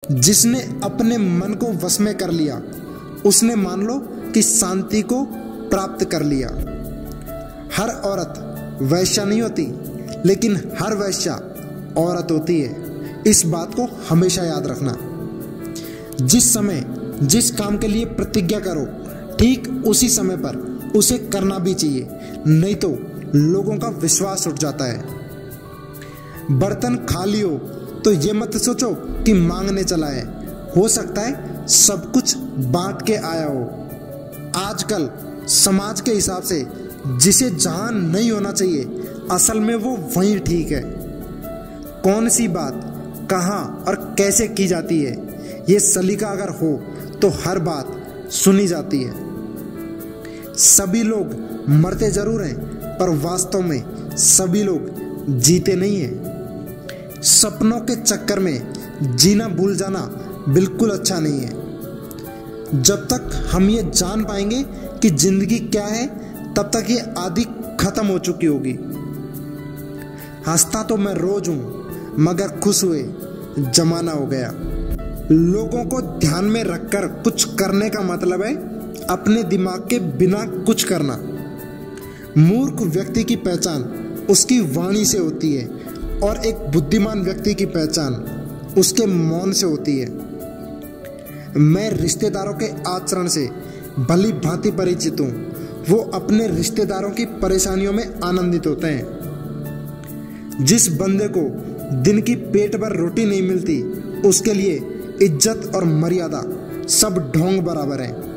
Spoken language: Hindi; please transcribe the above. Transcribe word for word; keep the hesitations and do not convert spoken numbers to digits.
जिसने अपने मन को वश में कर लिया उसने मान लो कि शांति को प्राप्त कर लिया। हर औरत वैश्या नहीं होती, लेकिन हर वैश्या औरत होती है। इस बात को हमेशा याद रखना। जिस समय जिस काम के लिए प्रतिज्ञा करो, ठीक उसी समय पर उसे करना भी चाहिए, नहीं तो लोगों का विश्वास उठ जाता है। बर्तन खाली हो तो ये मत सोचो कि मांगने चला है, हो सकता है सब कुछ बांट के आया हो। आजकल समाज के हिसाब से जिसे जहां नहीं होना चाहिए, असल में वो वहीं ठीक है। कौन सी बात कहां और कैसे की जाती है, ये सलीका अगर हो तो हर बात सुनी जाती है। सभी लोग मरते जरूर हैं, पर वास्तव में सभी लोग जीते नहीं हैं। सपनों के चक्कर में जीना भूल जाना बिल्कुल अच्छा नहीं है। जब तक हम ये जान पाएंगे कि जिंदगी क्या है, तब तक ये आदि खत्म हो चुकी होगी। हंसता तो मैं रोज हूं, मगर खुश हुए जमाना हो गया। लोगों को ध्यान में रखकर कुछ करने का मतलब है अपने दिमाग के बिना कुछ करना। मूर्ख व्यक्ति की पहचान उसकी वाणी से होती है, और एक बुद्धिमान व्यक्ति की पहचान उसके मौन से होती है। मैं रिश्तेदारों के आचरण से भली भांति परिचित हूं। वो अपने रिश्तेदारों की परेशानियों में आनंदित होते हैं। जिस बंदे को दिन की पेट भर रोटी नहीं मिलती, उसके लिए इज्जत और मर्यादा सब ढोंग बराबर है।